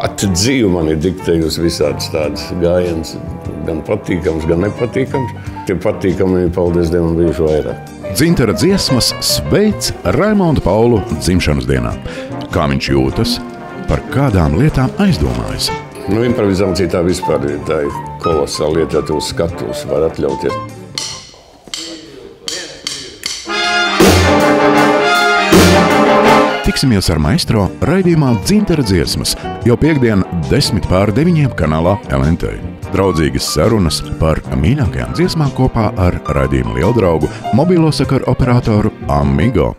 pati dzīve man ir diktējusi visādas tādas gājienas, gan patīkams, gan nepatīkams. Tie patīkami, paldies Dievam, bijuši vairāk. Dzintara dziesmas sveic Raimondu Paulu dzimšanas dienā. Kā viņš jūtas, par kādām lietām aizdomājas? Improvizācija tā vispār ir, tā ir kolosāla lieta, ja tu uz skatuves var atļauties. Tiksimies ar maestro raidījumā Dzintara dziesmas jau piektdien 8:10 kanālā LNT. Draudzīgas sarunas par mīļākajām dziesmām kopā ar raidījuma lieldraugu mobilo sakaru operatoru Amigo.